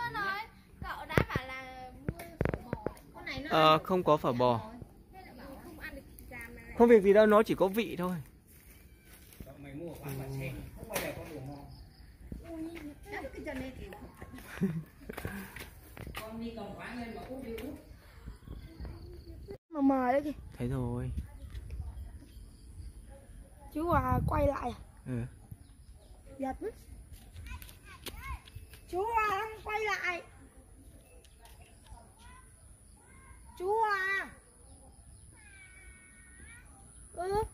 Cậu đã bảo là mua phở bò. Con này nó Không có phở bò. Không việc gì đâu, nó chỉ có vị thôi. Mày mua ở quán bà Sen, không bao giờ có đồ ngon. Con đi cầm quán lên mà út đi út. Mà mời đấy kìa. Thấy rồi. Chú à quay lại à? Ừ. Giật mất. Chú à đang quay lại. Chú à.